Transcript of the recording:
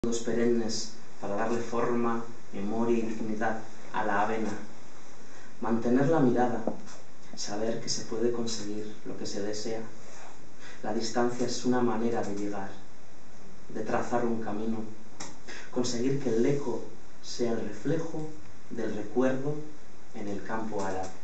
perennes para darle forma, memoria y dignidad a la avena. Mantener la mirada, saber que se puede conseguir lo que se desea. La distancia es una manera de llegar, de trazar un camino, conseguir que el eco sea el reflejo del recuerdo en el campo árabe.